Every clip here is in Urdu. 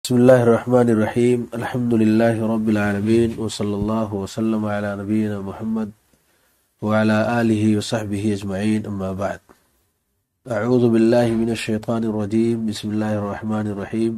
بسم اللہ الرحمن الرحیم الحمد للہ رب العالمین وصلی اللہ وسلم علی نبینا محمد وعلی آلہ وصحبہ اجمعین اما بعد اعوذ باللہ من الشیطان الرجیم بسم اللہ الرحمن الرحیم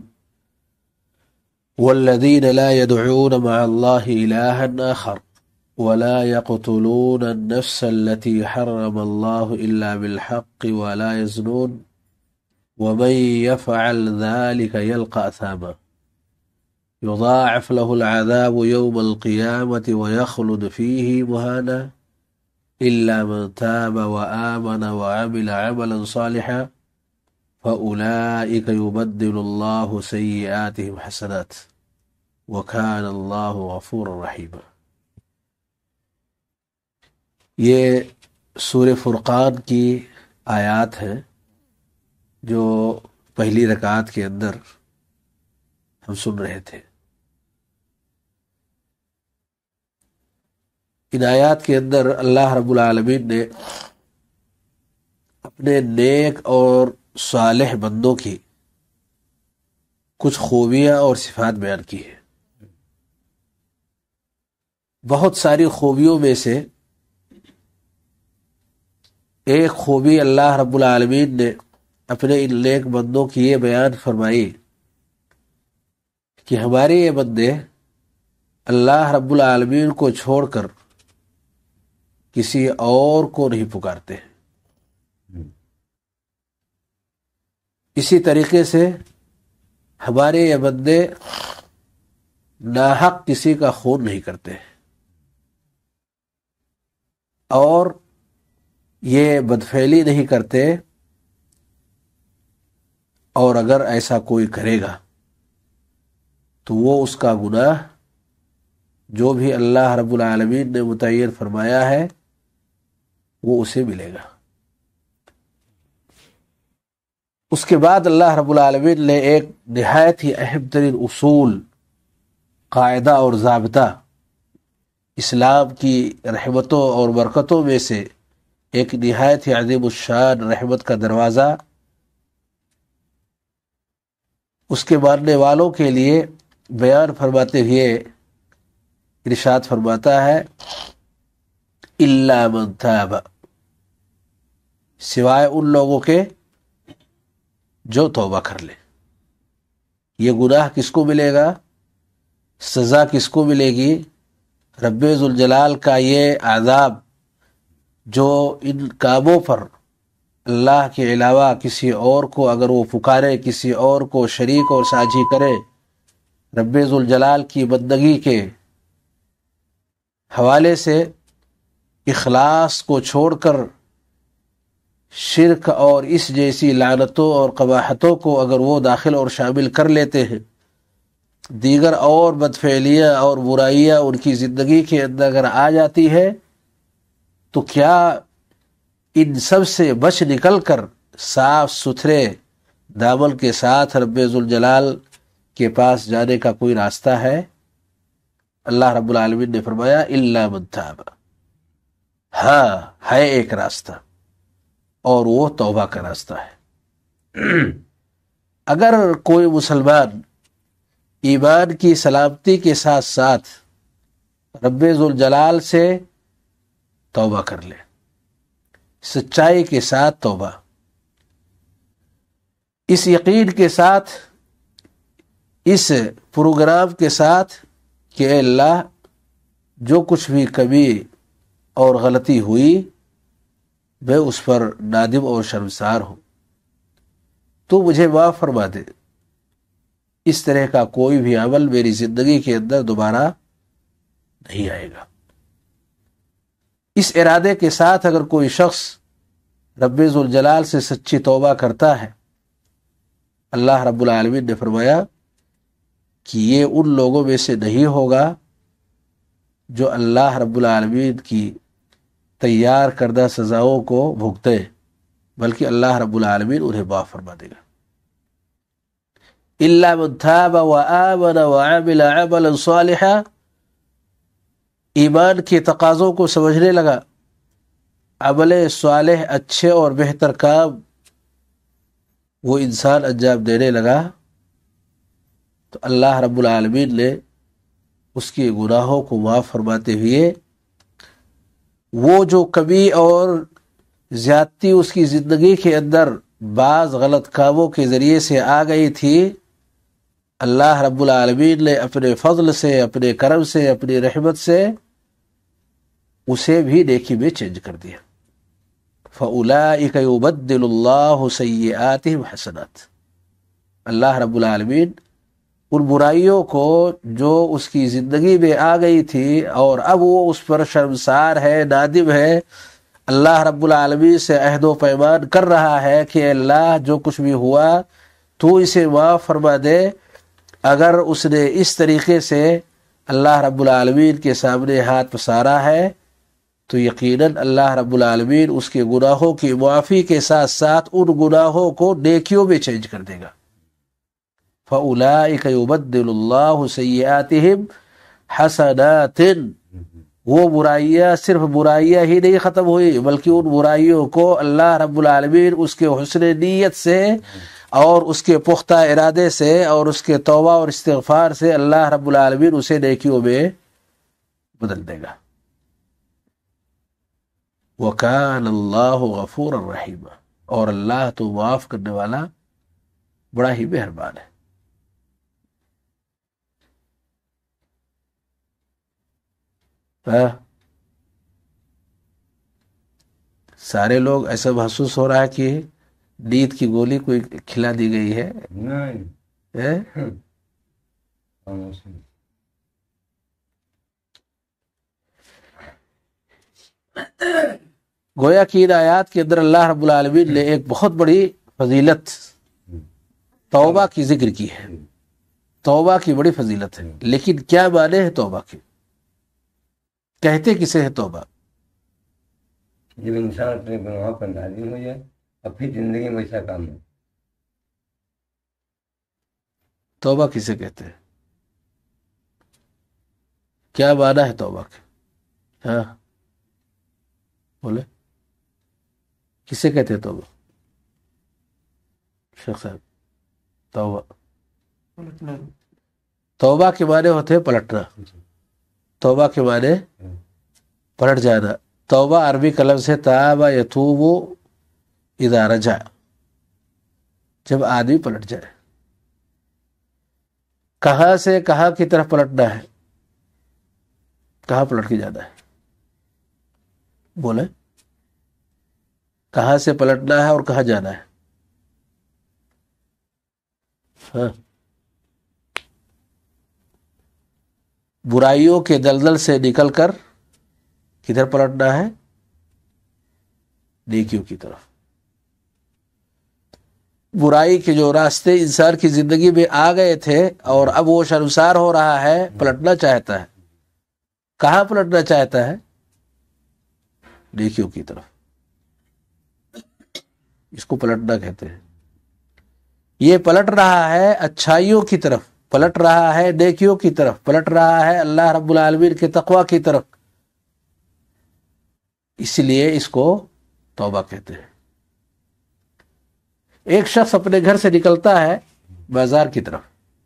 والذین لا يدعون مع اللہ الہا آخر ولا يقتلون النفس التي حرم اللہ الا بالحق ولا يزنون ومن يفعل ذلك يلقى أثاما يضاعف له العذاب يوم القيامة ويخلد فيه مهانا إلا من تاب وآمن وعمل عملا صالحا فأولئك يبدل الله سيئاتهم حسنات وكان الله غفورا رحيما۔ یہ سورہ فرقان کی آیات ہیں جو پہلی رکعت کے اندر ہم سن رہے تھے۔ ان آیات کے اندر اللہ رب العالمین نے اپنے نیک اور صالح بندوں کی کچھ خوبیاں اور صفات بیان کی ہیں۔ بہت ساری خوبیوں میں سے ایک خوبی اللہ رب العالمین نے اپنے ان نیک بندوں کی یہ بیان فرمائی کہ ہمارے یہ بندے اللہ رب العالمین کو چھوڑ کر کسی اور کو نہیں پکارتے۔ اسی طریقے سے ہمارے یہ بندے ناحق کسی کا خون نہیں کرتے اور یہ بدفعلی نہیں کرتے، اور اگر ایسا کوئی کرے گا تو وہ اس کا گناہ جو بھی اللہ رب العالمین نے متعین فرمایا ہے وہ اسے ملے گا۔ اس کے بعد اللہ رب العالمین نے ایک نہایت ہی اہم ترین اصول، قاعدہ اور ضابطہ، اسلام کی رحمتوں اور برکتوں میں سے ایک نہایت ہی عظیم الشان رحمت کا دروازہ اس کے ماننے والوں کے لیے بیان فرماتے ہوئے ارشاد فرماتا ہے الا من تاب، سوائے ان لوگوں کے جو توبہ کر لے۔ یہ گناہ کس کو ملے گا، سزا کس کو ملے گی؟ رب ذوالجلال کا یہ عذاب جو ان کاموں پر اللہ کے علاوہ کسی اور کو اگر وہ پکارے، کسی اور کو شریک اور ساجھی کرے، رب ذوالجلال کی بندگی کے حوالے سے اخلاص کو چھوڑ کر شرک اور اس جیسی لعنتوں اور قباحتوں کو اگر وہ داخل اور شامل کر لیتے ہیں، دیگر اور بدفعلیاں اور برائیاں ان کی زندگی کے اندر اگر آ جاتی ہے تو کیا ان سب سے بچ نکل کر صاف ستھرے دامن کے ساتھ رب ذوالجلال کے پاس جانے کا کوئی راستہ ہے؟ اللہ رب العالمین نے فرمایا الا من تاب، ہاں ہے ایک راستہ، اور وہ توبہ کا راستہ ہے۔ اگر کوئی مسلمان ایمان کی سلامتی کے ساتھ ساتھ رب ذوالجلال سے توبہ کر لے، سچائی کے ساتھ توبہ، اس یقین کے ساتھ، اس پروگرام کے ساتھ کہ اے اللہ جو کچھ بھی کمی اور غلطی ہوئی میں اس پر نادم اور شرمسار ہوں، تو مجھے معاف فرما دے، اس طرح کا کوئی بھی عمل میری زندگی کے اندر دوبارہ نہیں آئے گا۔ اس ارادے کے ساتھ اگر کوئی شخص رب ذوالجلال سے سچی توبہ کرتا ہے، اللہ رب العالمین نے فرمایا کہ یہ ان لوگوں میں سے نہیں ہوگا جو اللہ رب العالمین کی تیار کردہ سزاؤں کو بھگتے، بلکہ اللہ رب العالمین انہیں معاف فرما دے گا۔ الا من تاب وآمن وعمل عملا صالحا، ایمان کے تقاضوں کو سمجھنے لگا، عمل صالح اچھے اور بہتر کام وہ انسان انجام دینے لگا، تو اللہ رب العالمین نے اس کے گناہوں کو معاف فرماتے ہوئے وہ جو کمی اور زیادتی اس کی زندگی کے اندر بعض غلط کاموں کے ذریعے سے آ گئی تھی، اللہ رب العالمین نے اپنے فضل سے، اپنے کرم سے، اپنی رحمت سے اسے بھی نیکی میں چینج کر دیا۔ فَأُولَئِكَ يُبَدِّلُ اللَّهُ سَيِّئَاتِهِمْ حَسَنَاتٍ، اللہ رب العالمین ان برائیوں کو جو اس کی زندگی میں آ گئی تھی اور اب وہ اس پر شرمسار ہے، نادم ہے، اللہ رب العالمین سے عہد و پیمان کر رہا ہے کہ اللہ جو کچھ بھی ہوا تو اسے معاف فرما دے۔ اگر اس نے اس طریقے سے اللہ رب العالمین کے سامنے ہاتھ پسارا ہے تو یقیناً اللہ رب العالمین اس کے گناہوں کی معافی کے ساتھ ساتھ ان گناہوں کو نیکیوں میں چینج کر دے گا۔ فَأُولَئِكَ يُبَدِّلُ اللَّهُ سَيِّئَاتِهِمْ حَسَنَاتٍ، وہ برائیاں صرف برائیاں ہی نہیں ختم ہوئی بلکہ ان برائیوں کو اللہ رب العالمین اس کے حسن نیت سے اور اس کے پختہ ارادے سے اور اس کے توبہ اور استغفار سے اللہ رب العالمین اسے نیکیوں میں بدل دے گا۔ وَكَانَ اللَّهُ غَفُورًا رَحِيمًا، اور اللہ تو معاف کرنے والا بڑا ہی مہربان ہے۔ سارے لوگ ایسا محسوس ہو رہا ہے کہ نیند کی گولی کوئی کھلا دی گئی ہے۔ گویا کہ ان آیات کے اندر اللہ رب العالمین نے ایک بہت بڑی فضیلت توبہ کی ذکر کی ہے۔ توبہ کی بڑی فضیلت ہے، لیکن کیا معنی ہے توبہ کے؟ کہتے کسے ہے توبہ؟ جب انسان اپنے گناہوں پر نادم ہو جائے اور پھر زندگی میں ایسا کام ہے۔ توبہ کسے کہتے ہیں؟ کیا معنی ہے توبہ کے؟ ہاں بولے، کسے کہتے ہیں توبہ؟ شیخ صاحب، توبہ کے معنی ہوتے ہیں پلٹنا۔ توبہ کے معنی پلٹ جانا۔ توبہ عربی کا لفظ ہے تاب یتوب اذا رجع، جب آدمی پلٹ جائے۔ کہاں سے کہاں کی طرف پلٹنا ہے؟ کہاں پلٹ کے جانا ہے؟ بولے، کہاں سے پلٹنا ہے اور کہاں جانا ہے؟ ہاں، برائیوں کے دلدل سے نکل کر کدھر پلٹنا ہے؟ نیکیوں کی طرف۔ برائی کے جو راستے انسان کی زندگی میں آ گئے تھے اور اب وہ شرمسار ہو رہا ہے، پلٹنا چاہتا ہے۔ کہاں پلٹنا چاہتا ہے؟ نیکیوں کی طرف۔ اس کو پلٹنا کہتے ہیں۔ یہ پلٹ رہا ہے اچھائیوں کی طرف، پلٹ رہا ہے نیکیوں کی طرف، پلٹ رہا ہے اللہ رب العالمین کے تقوی کی طرف، اس لیے اس کو توبہ کہتے ہیں۔ ایک شخص اپنے گھر سے نکلتا ہے بازار کی طرف،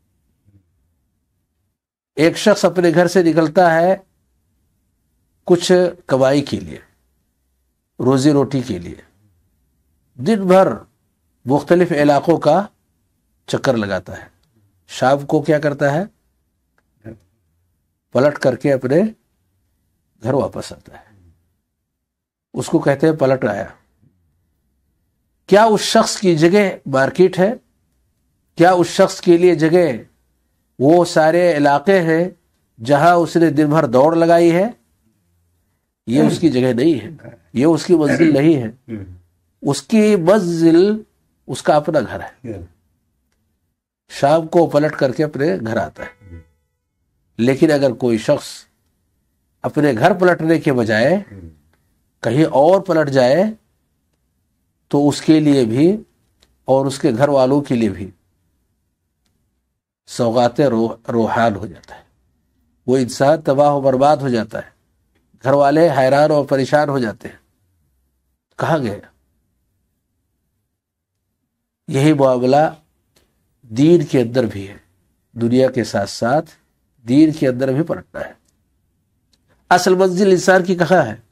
ایک شخص اپنے گھر سے نکلتا ہے کچھ کمائی کے لیے، روزی روٹی کے لیے، دن بھر مختلف علاقوں کا چکر لگاتا ہے، شام کو کیا کرتا ہے؟ پلٹ کر کے اپنے گھر واپس آتا ہے۔ اس کو کہتے ہیں پلٹ آیا۔ کیا اس شخص کی جگہ مارکیٹ ہے؟ کیا اس شخص کے لیے جگہ وہ سارے علاقے ہیں جہاں اس نے دن بھر دوڑ لگائی ہے؟ یہ اس کی جگہ نہیں ہے، یہ اس کی منزل نہیں ہے۔ اس کی منزل اس کا اپنا گھر ہے۔ شام کو پلٹ کر کے اپنے گھر آتا ہے۔ لیکن اگر کوئی شخص اپنے گھر پلٹنے کے بجائے کہیں اور پلٹ جائے تو اس کے لیے بھی اور اس کے گھر والوں کے لیے بھی سوغات روحان ہو جاتا ہے۔ وہ انسان تباہ و برباد ہو جاتا ہے، گھر والے حیران اور پریشان ہو جاتے ہیں، کہاں گئے؟ یہی معاملہ دین کے اندر بھی ہے۔ دنیا کے ساتھ ساتھ دین کے اندر بھی پلٹنا ہے۔ اصل منزل انسان کی کہاں ہے؟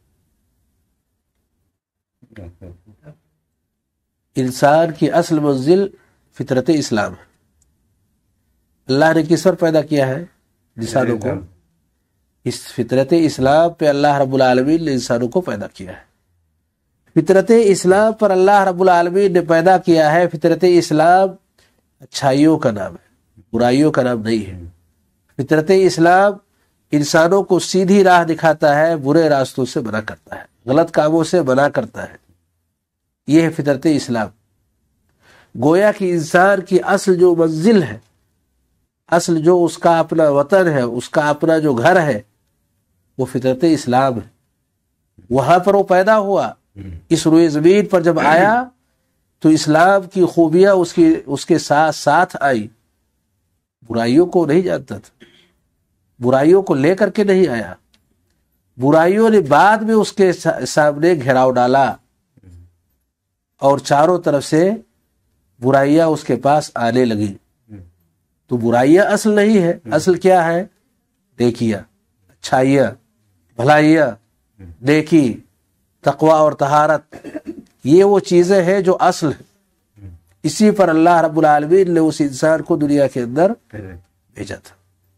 انسان کی اصل منزل فطرت اسلام ہے۔ اللہ نے کس پر پیدا کیا ہے انسانوں کو؟ اس فطرت اسلام پہ اللہ رب العالمین نے انسانوں کو پیدا کیا ہے۔ فطرت اسلام پر اللہ رب العالمین نے پیدا کیا ہے۔ فطرت اسلام اچھائیوں کا نام ہے، برائیوں کا نام نہیں ہے۔ فطرت اسلام انسانوں کو سیدھی راہ دکھاتا ہے، برے راستوں سے منع کرتا ہے، غلط کاموں سے منع کرتا ہے۔ یہ ہے فطرت اسلام۔ گویا کہ انسان کی اصل جو منزل ہے، اصل جو اس کا اپنا وطن ہے، اس کا اپنا جو گھر ہے، وہ فطرت اسلام ہے۔ وہاں پر وہ پیدا ہوا، اس روئے زمین پر جب آیا تو اسلام کی خوبیاں اس کے ساتھ ساتھ آئی۔ برائیوں کو نہیں جانتا تھا، برائیوں کو لے کر کے نہیں آیا، برائیوں نے بعد میں اس کے سامنے گھیراؤ ڈالا اور چاروں طرف سے برائیاں اس کے پاس آنے لگی۔ تو برائیاں اصل نہیں ہے، اصل کیا ہے؟ نیکیاں، اچھائیاں، بھلائیاں، نیکی، تقوی اور طہارت، یہ وہ چیزیں ہیں جو اصل ہیں۔ اسی پر اللہ رب العالمین نے اس انسان کو دنیا کے اندر بھیجا تھا۔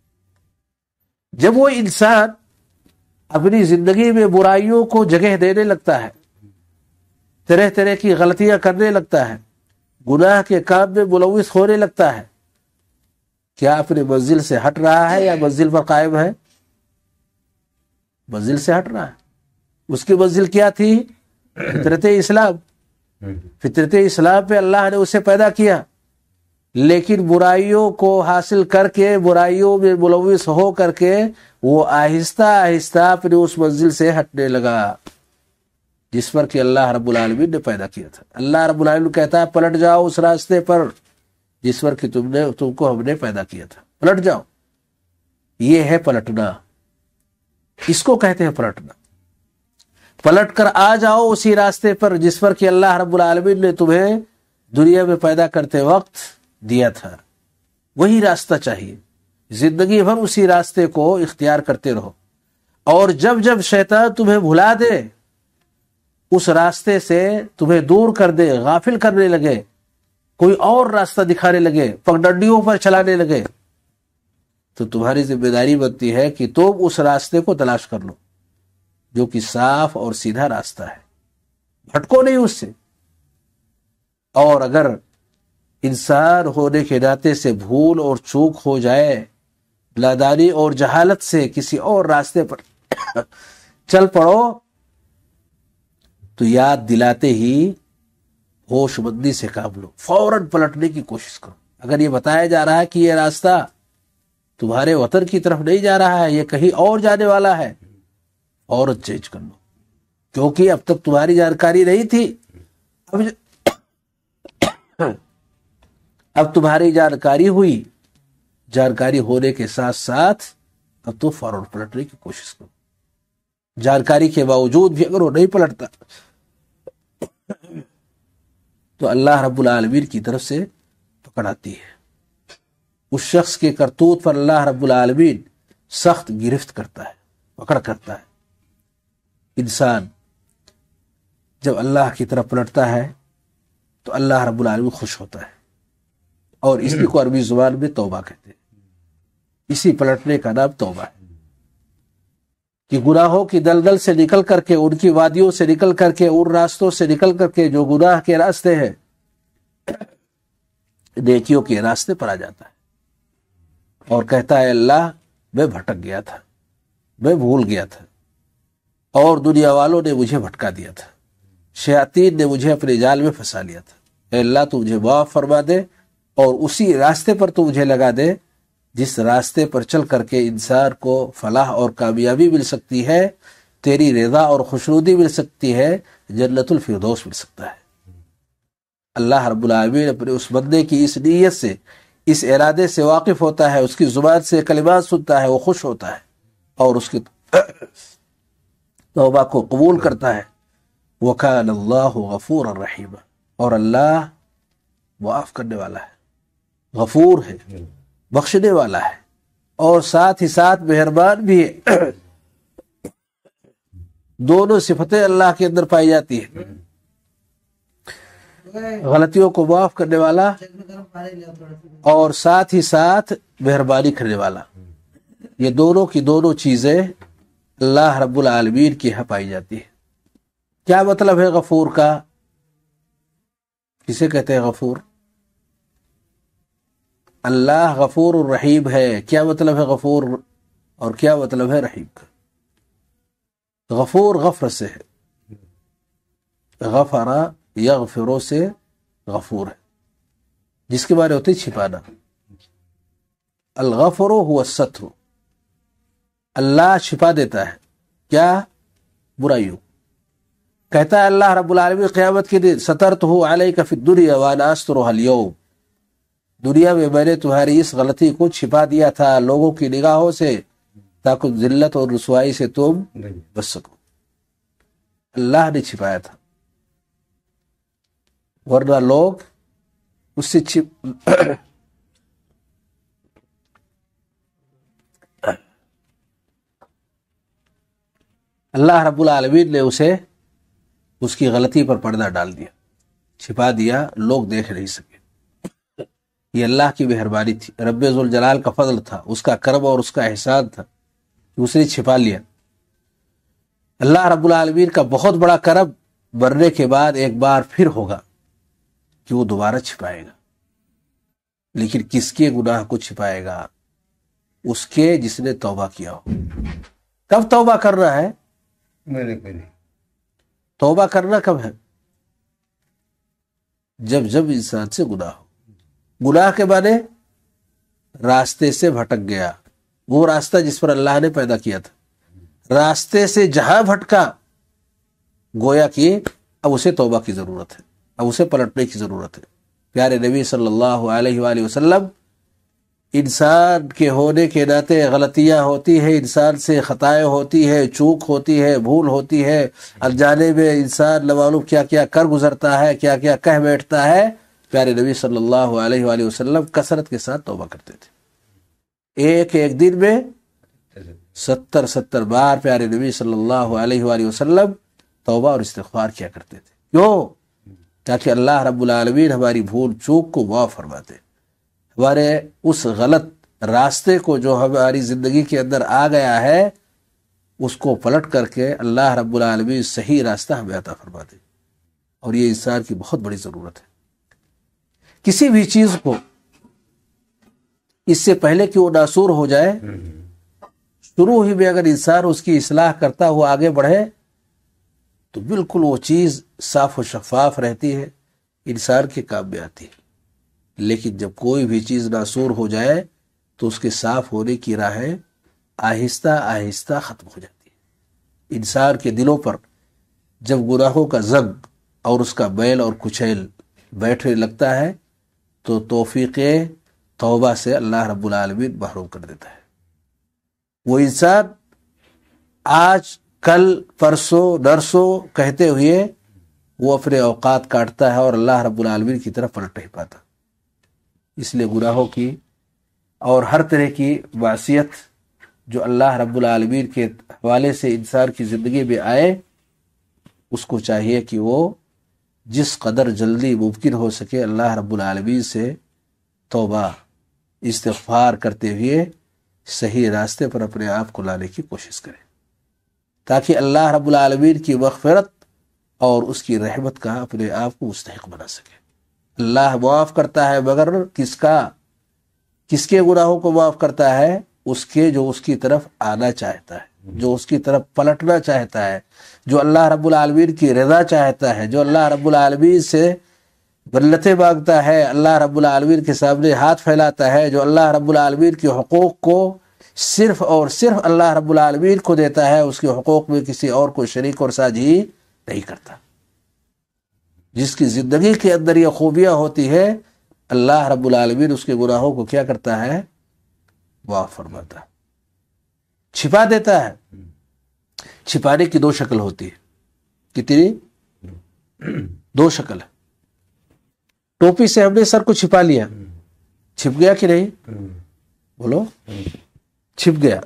جب وہ انسان اپنی زندگی میں برائیوں کو جگہ دینے لگتا ہے، طرح طرح کی غلطیاں کرنے لگتا ہے، گناہ کے کام میں ملوث ہونے لگتا ہے، کیا اپنے منزل سے ہٹ رہا ہے یا منزل پر قائم ہے؟ منزل سے ہٹ رہا ہے۔ اس کی منزل کیا تھی؟ فطرت اسلام۔ فطرت اسلام پہ اللہ نے اسے پیدا کیا، لیکن برائیوں کو حاصل کر کے، برائیوں میں ملوث ہو کر کے وہ آہستہ آہستہ اپنے اس منزل سے ہٹنے لگا جس پر کہ اللہ رب العالمین نے پیدا کیا تھا۔ اللہ رب العالمین کہتا ہے پلٹ جاؤ اس راستے پر جس پر کہ تم کو ہم نے پیدا کیا تھا، پلٹ جاؤ۔ یہ ہے پلٹنا، اس کو کہتے ہیں پلٹنا۔ پلٹ کر آ جاؤ اسی راستے پر جس پر کہ اللہ رب العالمین نے تمہیں دنیا میں پیدا کرتے وقت دیا تھا۔ وہی راستہ چاہیے، زندگی بھر اسی راستے کو اختیار کرتے رہو، اور جب جب شیطان تمہیں بھلا دے، اس راستے سے تمہیں دور کر دے، غافل کرنے لگے، کوئی اور راستہ دکھانے لگے، پگڈنڈیوں پر چلانے لگے، تو تمہاری ذمہ داری بنتی ہے کہ تم اس راستے کو تلاش کر لو جو کہ صاف اور سیدھا راستہ ہے، بھٹکو نہیں اس سے۔ اور اگر انسان ہونے کے ناطے سے بھول اور چوک ہو جائے، نادانی اور جہالت سے کسی اور راستے پر چل پڑو، تو یاد دلاتے ہی ہوش مندی سے کام لو، فوراً پلٹنے کی کوشش کرو۔ اگر یہ بتایا جا رہا ہے کہ یہ راستہ تمہارے وطن کی طرف نہیں جا رہا ہے، یہ کہیں اور جانے والا ہے، فوراً چینج کر لو، کیونکہ اب تک تمہاری جانکاری نہیں تھی، اب تمہاری جانکاری ہوئی، جانکاری ہونے کے ساتھ ساتھ اب تو فوراً پلٹنے کی کوشش کرو۔ جانکاری کے باوجود بھی اگر وہ نہیں پلٹتا تو اللہ رب العالمین کی طرف سے پکڑ آتی ہے۔ اس شخص کے کرتوت پر اللہ رب العالمین سخت گرفت کرتا ہے، پکڑ کرتا ہے۔ انسان جب اللہ کی طرف پلٹتا ہے تو اللہ رب العالمین خوش ہوتا ہے، اور اسی کو عربی زبان میں توبہ کہتے ہیں۔ اسی پلٹنے کا نام توبہ ہے کہ گناہوں کی دلدل سے نکل کر کے، ان کی وادیوں سے نکل کر کے، ان راستوں سے نکل کر کے جو گناہ کے راستے ہیں، نیکیوں کے راستے پر آ جاتا ہے اور کہتا ہے اللہ میں بھٹک گیا تھا، میں بھول گیا تھا، اور دنیا والوں نے مجھے بھٹکا دیا تھا، شیاطین نے مجھے اپنے جال میں پھنسا لیا تھا۔ اے اللہ تو مجھے معاف فرما دے اور اسی راستے پر تو مجھے لگا دے جس راستے پر چل کر کے انسان کو فلاح اور کامیابی مل سکتی ہے، تیری رضا اور خوشنودی مل سکتی ہے، جنت الفردوس مل سکتا ہے۔ اللہ رب العالمین اپنے اس بندے کی اس نیت سے، اس ارادے سے واقف ہوتا ہے، اس کی زبان سے کلمات سنتا ہے، وہ خوش ہوتا ہے اور اس کی توبہ کو قبول کرتا ہے۔ وَكَانَ اللَّهُ غَفُورًا رَحِيمًا، اور اللہ معاف کرنے والا ہے، غفور ہے، بخشنے والا ہے اور ساتھ ہی ساتھ مہربان بھی ہے. دونوں صفتیں اللہ کے اندر پائی جاتی ہیں. غلطیوں کو معاف کرنے والا اور ساتھ ہی ساتھ مہربانی کرنے والا. یہ دونوں کی دونوں چیزیں اللہ رب العالمین کی یہاں پائی جاتی ہے. کیا مطلب ہے غفور کا؟ کسے کہتے ہیں غفور؟ اللہ غفور الرحیم ہے. کیا مطلب ہے غفور اور کیا مطلب ہے رحیم کا؟ غفور غفر سے ہے، غفر یغفرو سے غفور ہے، جس کے بارے ہوتے ہیں چھپانا. الغفر هو الستر، اللہ چھپا دیتا ہے کیا؟ برائیوں. کہتا ہے اللہ رب العالمین قیامت کے دن سترتہ علیک فی الدنیا وانا استرها اليوم، دنیا میں میں نے تمہاری اس غلطی کو چھپا دیا تھا لوگوں کی نگاہوں سے تاکہ ذلت اور رسوائی سے تم بچ سکو. اللہ نے چھپایا تھا، ورنہ لوگ اس سے اللہ رب العالمین نے اسے اس کی غلطی پر پردہ ڈال دیا، چھپا دیا، لوگ دیکھ نہیں سکے. یہ اللہ کی مہربانی تھی، رب ذوالجلال کا فضل تھا، اس کا کرم اور اس کا احسان تھا کہ اس نے چھپا لیا. اللہ رب العالمین کا بہت بڑا کرم مرنے کے بعد ایک بار پھر ہوگا کہ وہ دوبارہ چھپائے گا. لیکن کس کے گناہ کو چھپائے گا؟ اس کے جس نے توبہ کیا ہو. کب توبہ کرنا ہے؟ توبہ کرنا کب ہے؟ جب انسان سے گناہ ہو. گناہ کے معنی راستے سے بھٹک گیا، وہ راستہ جس پر اللہ نے پیدا کیا تھا، راستے سے جہاں بھٹکا گویا کہ اب اسے توبہ کی ضرورت ہے، اب اسے پلٹنے کی ضرورت ہے. پیارے نبی صلی اللہ علیہ وآلہ وسلم انسان کے ہونے کے ناطے غلطیاں ہوتی ہے، انسان سے خطائیں ہوتی ہے، چوک ہوتی ہے، بھول ہوتی ہے، انجانے میں انسان نہ معلوم کیا کیا کر گزرتا ہے، کیا کیا کہہ بیٹھتا ہے. پیارے نبی صلی اللہ علیہ وآلہ وسلم کثرت کے ساتھ توبہ کرتے تھے. ایک دن میں 70 بار پیارے نبی صلی اللہ علیہ وآلہ وسلم توبہ اور استغفار کیا کرتے تھے. کیوں؟ تاکہ اللہ رب العالمین ہماری بھول چوک کو معاف فرماتے، ہمارے اس غلط راستے کو جو ہماری زندگی کے اندر آ گیا ہے اس کو پلٹ کر کے اللہ رب العالمین صحیح راستہ ہمیں عطا فرماتے. اور یہ انسان کی بہت بڑی ضرورت ہے. کسی بھی چیز کو اس سے پہلے کہ وہ ناسور ہو جائے، شروع ہی میں اگر انسان اس کی اصلاح کرتا ہوا آگے بڑھے تو بالکل وہ چیز صاف و شفاف رہتی ہے، انسان کے کام میں آتی ہے. لیکن جب کوئی بھی چیز ناسور ہو جائے تو اس کے صاف ہونے کی راہیں آہستہ آہستہ ختم ہو جاتی ہے. انسان کے دلوں پر جب گناہوں کا زنگ اور اس کا میل اور کچیل بیٹھنے لگتا ہے تو توفیق توبہ سے اللہ رب العالمین محروم کر دیتا ہے. وہ انسان آج کل پرسوں نرسوں کہتے ہوئے وہ اپنے اوقات کاٹتا ہے اور اللہ رب العالمین کی طرف پلٹ نہیں پاتا. اس لیے گناہوں کی اور ہر طرح کی معصیت جو اللہ رب العالمین کے حوالے سے انسان کی زندگی میں آئے، اس کو چاہیے کہ وہ جس قدر جلدی ممکن ہو سکے اللہ رب العالمین سے توبہ استغفار کرتے ہوئے صحیح راستے پر اپنے آپ کو لانے کی کوشش کرے، تاکہ اللہ رب العالمین کی مغفرت اور اس کی رحمت کا اپنے آپ کو مستحق بنا سکے. اللہ معاف کرتا ہے مگر کس کے گناہوں کو معاف کرتا ہے؟ اس کے جو اس کی طرف آنا چاہتا ہے، جو اس کی طرف پلٹنا چاہتا ہے، جو اللہ رب العالمین کی رضا چاہتا ہے، جو اللہ رب العالمین سے منتیں مانگتا ہے، اللہ رب العالمین کے سامنے ہاتھ پھیلاتا ہے، جو اللہ رب العالمین کے حقوق کو صرف اور صرف اللہ رب العالمین کو دیتا ہے، اس کے حقوق میں کسی اور کو شریک اور ساجی نہیں کرتا. جس کی زندگی کے اندر یہ خوبیاں ہوتی ہے، اللہ رب العالمین اس کے گناہوں کو کیا کرتا ہے؟ معاف فرماتا ہے، چھپا دیتا ہے. چھپانے کی دو شکل ہوتی ہے. کتنی؟ دو شکل ہے. ٹوپی سے ہم نے سر کو چھپا لیا، چھپ گیا کہ نہیں؟ بولو چھپ گیا.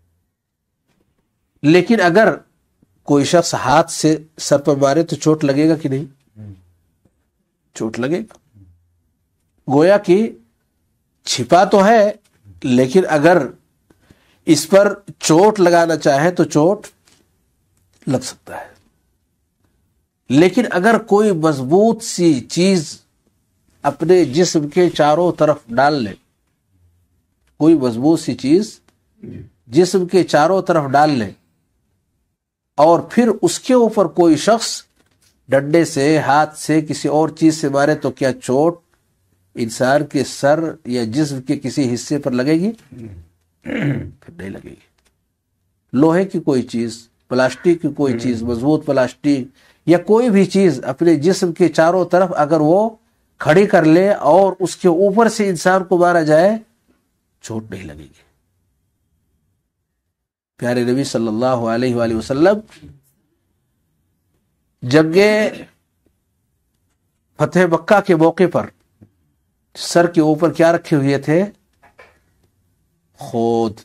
لیکن اگر کوئی شخص ہاتھ سے سر پر مارے تو چوٹ لگے گا کہ نہیں؟ چوٹ لگے گا. گویا کہ چھپا تو ہے لیکن اگر اس پر چوٹ لگانا چاہے تو چوٹ لگ سکتا ہے. لیکن اگر کوئی مضبوط سی چیز اپنے جسم کے چاروں طرف ڈال لے، کوئی مضبوط سی چیز جسم کے چاروں طرف ڈال لے اور پھر اس کے اوپر کوئی شخص ڈنڈے سے، ہاتھ سے، کسی اور چیز سے مارے تو کیا چوٹ انسان کے سر یا جسم کے کسی حصے پر لگے گی؟ پھر نہیں لگے گی. لوہے کی کوئی چیز، پلاسٹک کی کوئی چیز، مضبوط پلاسٹک یا کوئی بھی چیز اپنے جسم کے چاروں طرف اگر وہ کھڑی کر لے اور اس کے اوپر سے انسان کو مارا جائے، چوٹ نہیں لگے گی. پیارے نبی صلی اللہ علیہ وآلہ وسلم جنگ فتح مکہ کے موقع پر سر کے اوپر کیا رکھے ہوئے تھے؟ خود.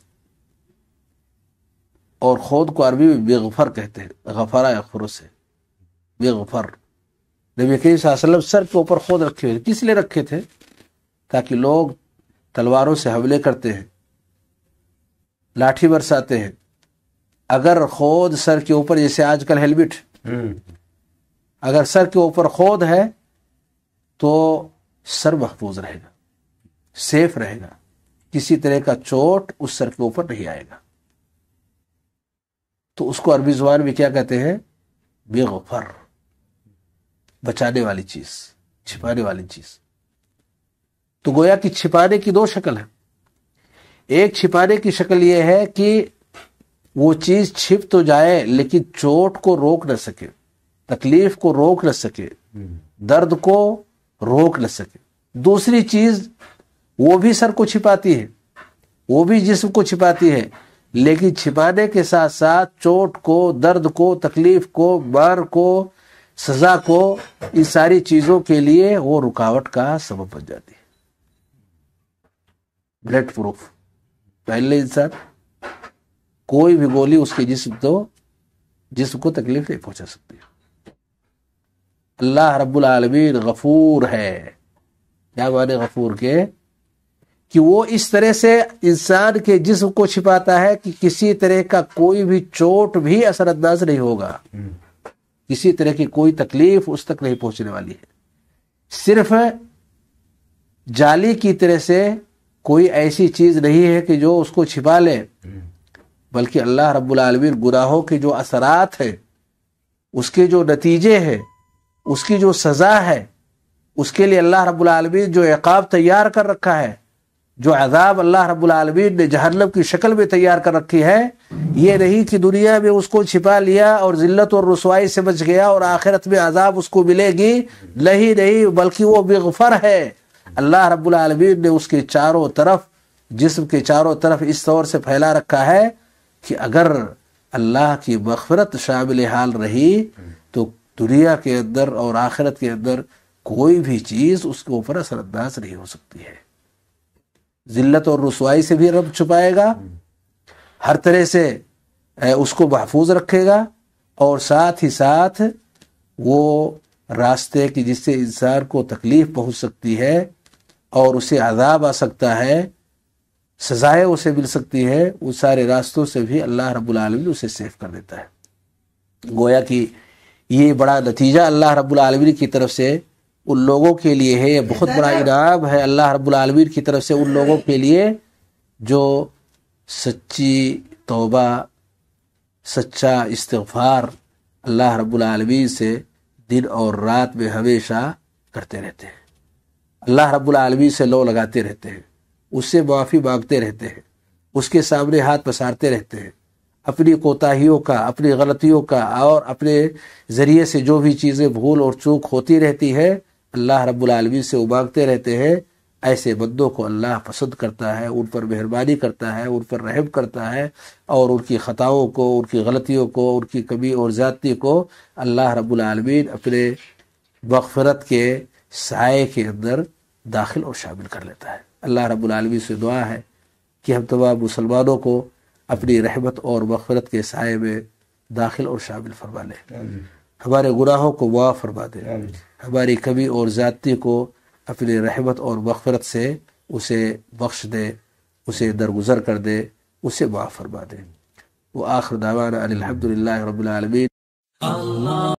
اور خود کو عربی میں بغفر کہتے ہیں، غفرہ یغفر سے بغفر. نبی کریم صلی اللہ علیہ وسلم سر کے اوپر خود رکھے ہوئے. کس لیے رکھے تھے؟ تاکہ لوگ تلواروں سے حملے کرتے ہیں، لاٹھی برساتے ہیں، اگر خود سر کے اوپر، جیسے آج کل ہیلمٹ، اگر سر کے اوپر خود ہے تو سر محفوظ رہے گا، سیف رہے گا، کسی طرح کا چوٹ اس سر کے اوپر نہیں آئے گا. تو اس کو عربی زبان میں کیا کہتے ہیں؟ بغفر، بچانے والی چیز، چھپانے والی چیز. تو گویا کہ چھپانے کی دو شکل ہے. ایک چھپانے کی شکل یہ ہے کہ وہ چیز چھپ تو جائے لیکن چوٹ کو روک نہ سکے، تکلیف کو روک نہ سکے، درد کو روک نہ سکے. دوسری چیز وہ بھی سر کو چھپاتی ہے، وہ بھی جسم کو چھپاتی ہے، لیکن چھپانے کے ساتھ ساتھ چوٹ کو، درد کو، تکلیف کو، مار کو، سزا کو، ان ساری چیزوں کے لیے وہ رکاوٹ کا سبب بن جاتی ہے. بلٹ پروف پہلے انسان کوئی بھی گولی اس کے جسم کو تکلیف نہیں پہنچا سکتی. اللہ رب العالمین غفور ہے. کیا معنی غفور کے؟ کہ وہ اس طرح سے انسان کے جسم کو چھپاتا ہے کہ کسی طرح کا کوئی بھی چوٹ بھی اثر انداز نہیں ہوگا، کسی طرح کی کوئی تکلیف اس تک نہیں پہنچنے والی ہے. صرف جالی کی طرح سے کوئی ایسی چیز نہیں ہے کہ جو اس کو چھپا لے، بلکہ اللہ رب العالمین گناہوں کے جو اثرات ہیں، اس کے جو نتیجے ہیں، اس کی جو سزا ہے، اس کے لیے اللہ رب العالمین جو عقاب تیار کر رکھا ہے، جو عذاب اللہ رب العالمین نے جہنم کی شکل میں تیار کر رکھی ہے، یہ نہیں کہ دنیا میں اس کو چھپا لیا اور ذلت اور رسوائی سے بچ گیا اور آخرت میں عذاب اس کو ملے گی. نہیں، بلکہ وہ بغفر ہے. اللہ رب العالمین نے اس کے چاروں طرف، جسم کے چاروں طرف اس طور سے پھیلا رکھا ہے کہ اگر اللہ کی مغفرت شامل حال رہی تو دنیا کے اندر اور آخرت کے اندر کوئی بھی چیز اس کے اوپر اثر انداز نہیں ہو سکتی ہے. ذلت اور رسوائی سے بھی رب چھپائے گا، ہر طرح سے اس کو محفوظ رکھے گا، اور ساتھ ہی ساتھ وہ راستے کی جس سے انسان کو تکلیف پہنچ سکتی ہے اور اسے عذاب آ سکتا ہے، سزائیں اسے مل سکتی ہے، ان سارے راستوں سے بھی اللہ رب العالمین اسے سیف کر دیتا ہے. گویا کہ یہ بڑا نتیجہ اللہ رب العالمین کی طرف سے ان لوگوں کے لیے ہے، یہ بہت بڑا انعام ہے اللہ رب العالمین کی طرف سے ان لوگوں کے لیے جو سچی توبہ، سچا استغفار اللہ رب العالمین سے دن اور رات میں ہمیشہ کرتے رہتے ہیں، اللہ رب العالمین سے لو لگاتے رہتے ہیں، اس سے معافی مانگتے رہتے ہیں، اس کے سامنے ہاتھ پسارتے رہتے ہیں، اپنی کوتاہیوں کا، اپنی غلطیوں کا اور اپنے ذریعے سے جو بھی چیزیں بھول اور چوک ہوتی رہتی ہے اللہ رب العالمین سے مانگتے رہتے ہیں. ایسے بندوں کو اللہ پسند کرتا ہے، ان پر مہربانی کرتا ہے، ان پر رحم کرتا ہے، اور ان کی خطاؤں کو، ان کی غلطیوں کو، ان کی کمی اور زیادتی کو اللہ رب العالمین اپنے مغفرت کے سائے کے اندر داخل اور شامل کر لیتا ہے. اللہ رب العالمین سے دعا ہے کہ ہم تمام مسلمانوں کو اپنی رحمت اور مغفرت کے سائے میں داخل اور شامل فرما لے، ہمارے گناہوں کو معاف فرما دے، ہماری کمی اور زیادتی کو اپنی رحمت اور مغفرت سے اسے بخش دے، اسے درگزر کر دے، اسے معاف فرما دے۔ وآخر دعوانا ان الحمد للہ رب العالمین۔